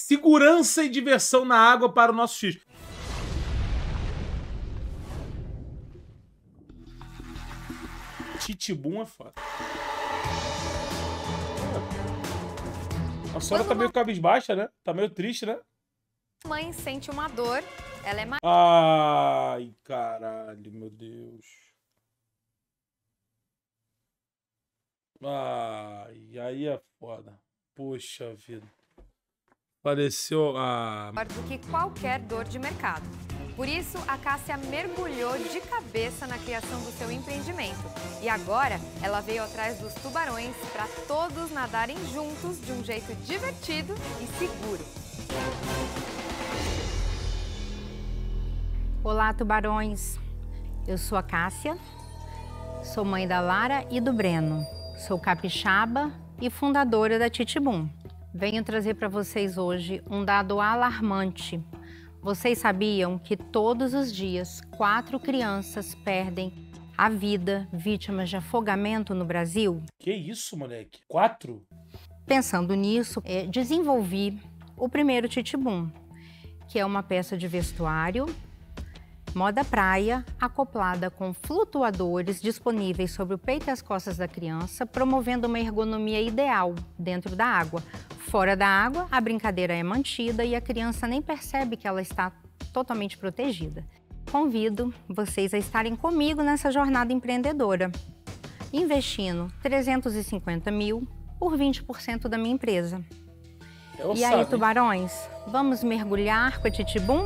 segurança e diversão na água para o nosso X. Titibum é foda. A senhora tá meio cabisbaixa, né? Tá meio triste, né? Mãe sente uma dor, ela é mais... Ai, caralho, meu Deus. Ai, aí é foda. Poxa vida. Pareceu... do que qualquer dor de mercado. Por isso, a Cássia mergulhou de cabeça na criação do seu empreendimento. E agora, ela veio atrás dos tubarões para todos nadarem juntos de um jeito divertido e seguro. Olá, tubarões. Eu sou a Cássia, sou mãe da Lara e do Breno. Sou capixaba e fundadora da Titibum. Venho trazer para vocês hoje um dado alarmante. Vocês sabiam que todos os dias 4 crianças perdem a vida vítimas de afogamento no Brasil? Que isso, moleque? 4? Pensando nisso, desenvolvi o primeiro Titibum, que é uma peça de vestuário, moda praia, acoplada com flutuadores disponíveis sobre o peito e as costas da criança, promovendo uma ergonomia ideal dentro da água. Fora da água, a brincadeira é mantida e a criança nem percebe que ela está totalmente protegida. Convido vocês a estarem comigo nessa jornada empreendedora, investindo 350 mil por 20% da minha empresa. E aí, tubarões, vamos mergulhar com a Titibum?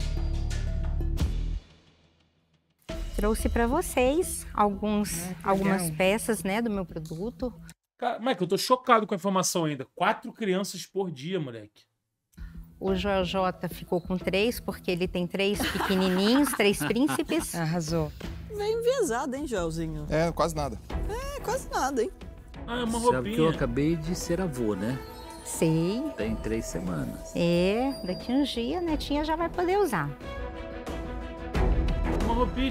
Trouxe para vocês algumas peças, né, do meu produto. Cara, Mike, eu tô chocado com a informação ainda. 4 crianças por dia, moleque. O Jota ficou com 3, porque ele tem 3 pequenininhos, 3 príncipes. Arrasou. Vem enviesado, hein, Joelzinho? É, quase nada. É, quase nada, hein? Ah, é uma Sabe roupinha. que eu acabei de ser avô, né? Sei. Tem 3 semanas. É, daqui uns dias a netinha já vai poder usar. É uma roupinha.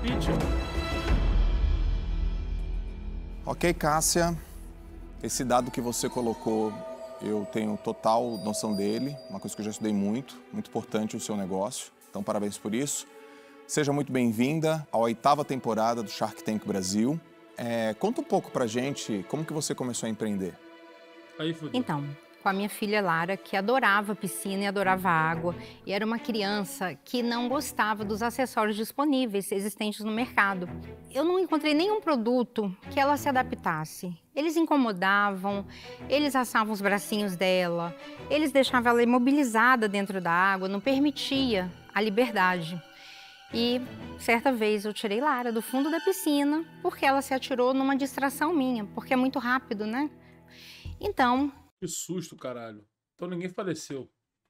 Ok, Cássia. Esse dado que você colocou, eu tenho total noção dele. Uma coisa que eu já estudei muito importante o seu negócio. Então, parabéns por isso. Seja muito bem-vinda à 8ª temporada do Shark Tank Brasil. Conta um pouco pra gente como que você começou a empreender. Aí, fudeu. Então, com a minha filha Lara, que adorava piscina e adorava água, e era uma criança que não gostava dos acessórios disponíveis existentes no mercado. Eu não encontrei nenhum produto que ela se adaptasse. Eles incomodavam, eles assavam os bracinhos dela, eles deixavam ela imobilizada dentro da água, não permitia a liberdade. E certa vez eu tirei Lara do fundo da piscina porque ela se atirou numa distração minha, porque é muito rápido, né? Então... Que susto, caralho. Então ninguém faleceu.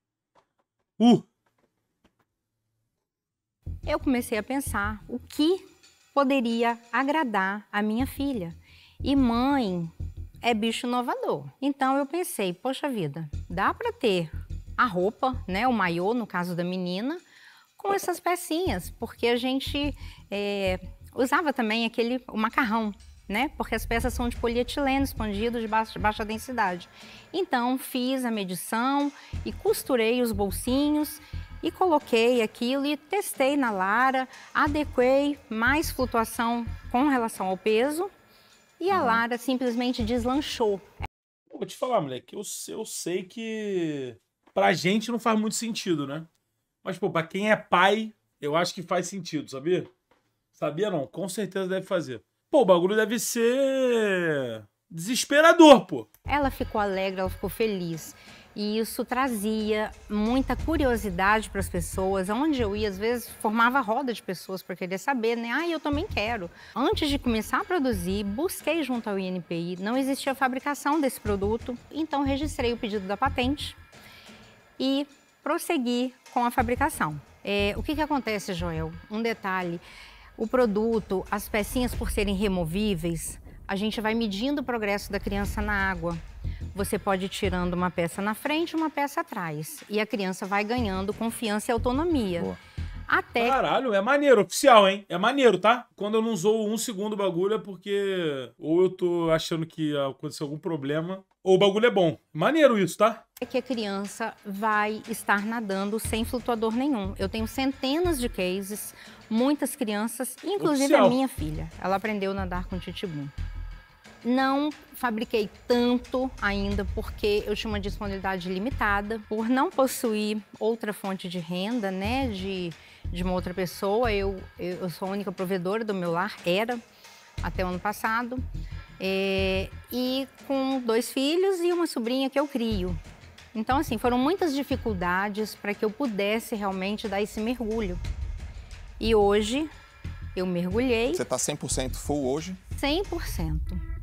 Eu comecei a pensar o que poderia agradar a minha filha. E mãe é bicho inovador. Então eu pensei, poxa vida, dá para ter a roupa, né, o maiô, no caso da menina, com essas pecinhas, porque a gente usava também o macarrão, né? Porque as peças são de polietileno expandido de baixa densidade. Então, fiz a medição e costurei os bolsinhos e coloquei aquilo e testei na Lara, adequei mais flutuação com relação ao peso e a Lara simplesmente deslanchou. Vou te falar, moleque, eu sei que pra gente não faz muito sentido, né? Mas, pô, pra quem é pai, eu acho que faz sentido, sabia? Sabia não? Com certeza deve fazer. Pô, o bagulho deve ser desesperador, pô. Ela ficou alegre, ela ficou feliz. E isso trazia muita curiosidade para as pessoas. Onde eu ia, às vezes, formava roda de pessoas para querer saber, né? Ah, eu também quero. Antes de começar a produzir, busquei junto ao INPI. Não existia fabricação desse produto, então registrei o pedido da patente e prossegui com a fabricação. O que acontece, Joel? Um detalhe. O produto, as pecinhas por serem removíveis, a gente vai medindo o progresso da criança na água. Você pode ir tirando uma peça na frente e uma peça atrás. E a criança vai ganhando confiança e autonomia. Boa. Até Caralho, é maneiro, oficial, hein? É maneiro, tá? Quando eu não usou um segundo o bagulho é porque ou eu tô achando que aconteceu algum problema, ou o bagulho é bom. Maneiro isso, tá? que a criança vai estar nadando sem flutuador nenhum. Eu tenho centenas de cases, muitas crianças, inclusive Oficial. a minha filha. Ela aprendeu a nadar com titibum. Não fabriquei tanto ainda porque eu tinha uma disponibilidade limitada. Por não possuir outra fonte de renda, né, de uma outra pessoa, eu sou a única provedora do meu lar, era até o ano passado. E com 2 filhos e uma sobrinha que eu crio. Então, assim, foram muitas dificuldades para que eu pudesse realmente dar esse mergulho. E hoje, eu mergulhei Você tá 100% full hoje? 100%.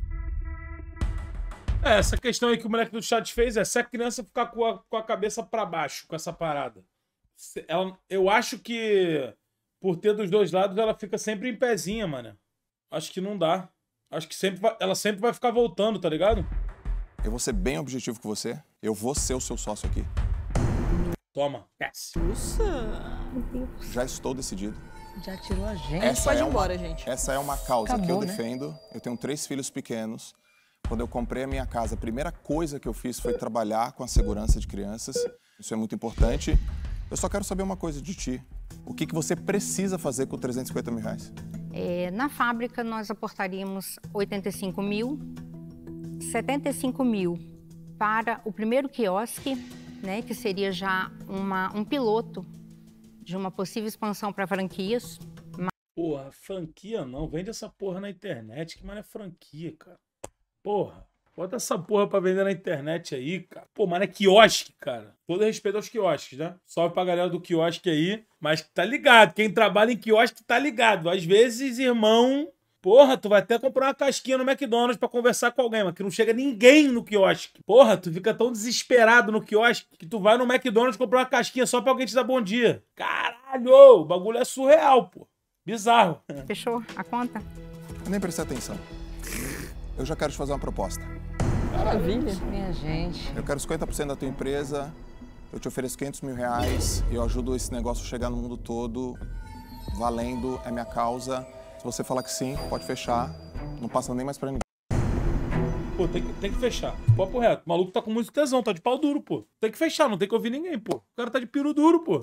Essa questão aí que o moleque do chat fez é se a criança ficar com a cabeça pra baixo com essa parada. Eu acho que por ter dos dois lados ela fica sempre em pezinha, mano. Acho que não dá. Acho que ela sempre vai ficar voltando, tá ligado? Eu vou ser bem objetivo com você. Eu vou ser o seu sócio aqui. Toma. Yes. Já estou decidido. Já tirou a gente. Essa Pode é ir uma- embora, gente. Essa é uma causa que eu Acabou, né? defendo. Eu tenho 3 filhos pequenos. Quando eu comprei a minha casa, a primeira coisa que eu fiz foi trabalhar com a segurança de crianças. Isso é muito importante. Eu só quero saber uma coisa de ti. O que você precisa fazer com 350 mil reais? Na fábrica, nós aportaríamos 85 mil, 75 mil para o primeiro quiosque, né, que seria já um piloto de uma possível expansão para franquias. Porra, franquia não. Vende essa porra na internet. Que mano é franquia, cara? Porra. Bota essa porra pra vender na internet aí, cara. Pô, mano, é quiosque, cara. Todo respeito aos quiosques, né? Salve pra galera do quiosque aí. Mas tá ligado. Quem trabalha em quiosque tá ligado. Às vezes, irmão... Porra, tu vai até comprar uma casquinha no McDonald's pra conversar com alguém, mas que não chega ninguém no quiosque. Porra, tu fica tão desesperado no quiosque que tu vai no McDonald's comprar uma casquinha só pra alguém te dar bom dia. Caralho, o bagulho é surreal, pô. Bizarro. Fechou a conta? Eu nem prestei atenção. Eu já quero te fazer uma proposta. Maravilha. Minha gente. Eu quero 50% da tua empresa, eu te ofereço 500 mil reais e eu ajudo esse negócio a chegar no mundo todo, valendo, é minha causa. Se você falar que sim, pode fechar, não passa nem mais pra ninguém. Pô, tem que fechar. Papo reto. O maluco tá com muito tesão, tá de pau duro, pô. Tem que fechar, não tem que ouvir ninguém, pô. O cara tá de peru duro, pô.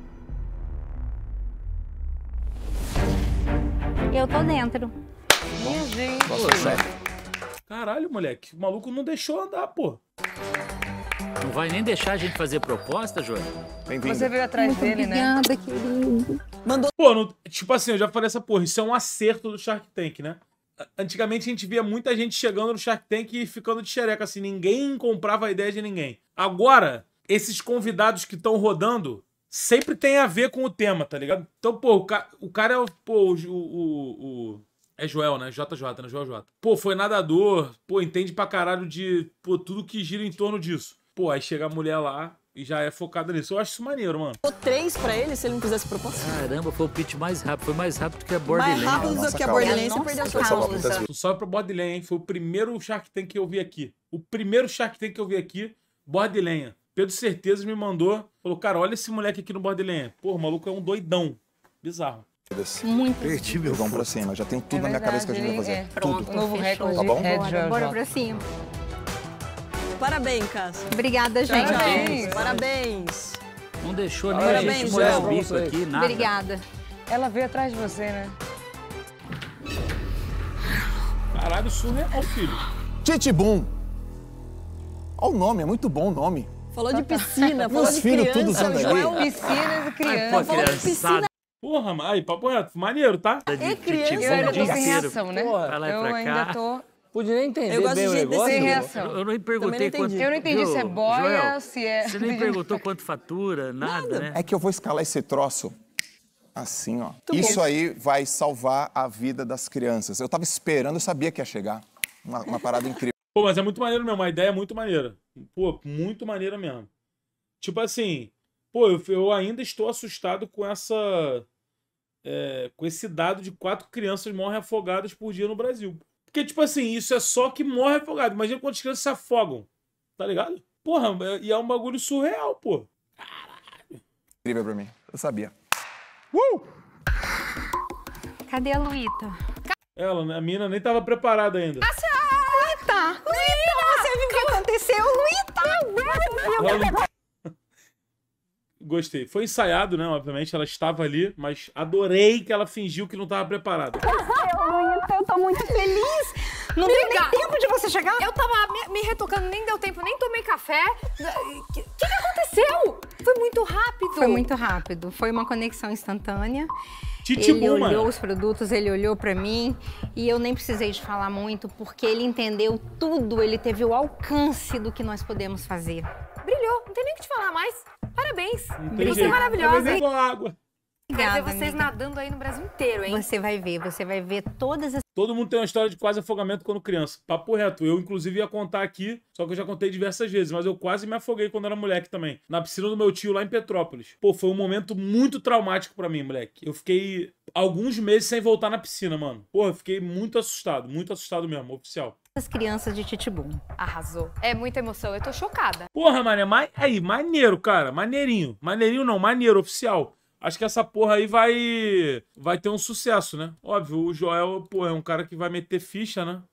Eu tô dentro. Minha gente. Próximo chefe. Caralho, moleque. O maluco não deixou andar, pô. Não vai nem deixar a gente fazer proposta, Joel? Bem-vindo. Você veio atrás dele, né? Obrigada, querido. Pô, tipo assim, eu já falei essa porra. Isso é um acerto do Shark Tank, né? Antigamente a gente via muita gente chegando no Shark Tank e ficando de xereca, assim. Ninguém comprava a ideia de ninguém. Agora, esses convidados que estão rodando sempre tem a ver com o tema, tá ligado? Então, pô, o cara é o... Pô, é Joel, né? JJ, né? Joel J. Pô, foi nadador. Pô, entende pra caralho de... Pô, tudo que gira em torno disso. Pô, aí chega a mulher lá e já é focada nisso. Eu acho isso maneiro, mano. 3 pra ele se ele não quisesse proposta. Caramba, foi o pitch mais rápido. Foi mais rápido que a Mais Borderlands. rápido do Nossa que a causa. Borderlands, você Nossa perdeu a sua causa. causa. Tu salve pra Borderlands, hein? Foi o primeiro Shark Tank que eu vi aqui. O primeiro Shark Tank que eu vi aqui, Borderlands. Pedro Certezas me mandou. Falou, cara, olha esse moleque aqui no Borderlands. Pô, o maluco é um doidão. Bizarro. Muito. Perdi meu Vamos pra cima, já tenho tudo na minha cabeça que a gente vai fazer. Pronto, Tudo. Novo fechou. recorde. Tá bom? É, Bora, Joel bora J. pra cima. Parabéns, Cássio. Obrigada, gente. Parabéns. Parabéns. Não deixou nem a Parabéns, gente molhar o Joel. bico aqui, nada. Obrigada. Ela veio atrás de você, né? Caralho, surreal, filho. Titibum. Olha o nome, é muito bom o nome. Falou de piscina, falou Meus de filhos criança. todos andam o Joel, ali. Piscinas e Ai, pô, crianças. falou de criançada Porra, mas aí, papo reto. Maneiro, tá? de criança, titibum Eu ainda o dia tô sem inteiro. reação, né? Pra lá e Eu pra ainda cá. tô Podia nem entender Eu gosto bem de o gente negócio. sem desse reação. Eu não perguntei Também não entendi. Eu não entendi se é Viu, boia, Joel, se é... Você nem perguntou quanto fatura, nada, né? É que eu vou escalar esse troço assim, ó. Isso aí vai salvar a vida das crianças. Eu tava esperando, eu sabia que ia chegar. Uma parada incrível. Pô, mas é muito maneiro mesmo. A ideia é muito maneira. Pô, muito maneira mesmo. Tipo assim, pô, eu ainda estou assustado com com esse dado de 4 crianças morrem afogadas por dia no Brasil. Porque, tipo assim, isso é só que morre afogado. Imagina quantas crianças se afogam. Tá ligado? Porra, e é um bagulho surreal, pô. Incrível pra mim. Eu sabia. Cadê a Luíta? Ela, a mina nem tava preparada ainda. Luíta! Você viu o que aconteceu? Luíta! Gostei. Foi ensaiado, né? Obviamente, ela estava ali, mas adorei que ela fingiu que não tava preparada. Luíta, eu tô muito feliz. Não deu nem tempo de você chegar? Eu tava me retocando, nem deu tempo, nem tomei café. O que aconteceu? Foi muito rápido. Foi muito rápido. Foi uma conexão instantânea. Ele Titibum, olhou mano. os produtos, ele olhou pra mim e eu nem precisei de falar muito porque ele entendeu tudo, ele teve o alcance do que nós podemos fazer. Brilhou, não tem nem o que te falar mais. Parabéns. Não tem Você é jeito. maravilhosa. Tá igual água. Quero ver Obrigada, vocês amiga. nadando aí no Brasil inteiro, hein? Você vai ver todas as... Todo mundo tem uma história de quase afogamento quando criança. Papo reto. Eu, inclusive, ia contar aqui, só que eu já contei diversas vezes, mas eu quase me afoguei quando era moleque também. Na piscina do meu tio lá em Petrópolis. Pô, foi um momento muito traumático pra mim, moleque. Eu fiquei alguns meses sem voltar na piscina, mano. Pô, eu fiquei muito assustado mesmo, oficial. crianças de Titibum. Arrasou. É muita emoção, eu tô chocada. Porra, mané, aí, maneiro, cara. Maneirinho. Maneirinho não, maneiro, oficial. Acho que essa porra aí vai ter um sucesso, né? Óbvio, o Joel, pô, é um cara que vai meter ficha, né?